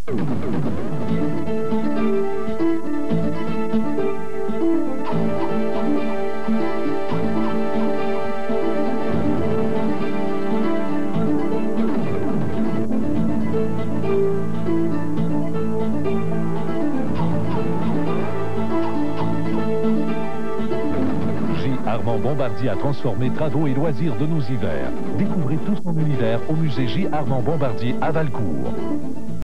Armand Bombardier a transformé travaux et loisirs de nos hivers. Découvrez tout son univers au musée J. Armand Bombardier à Valcourt.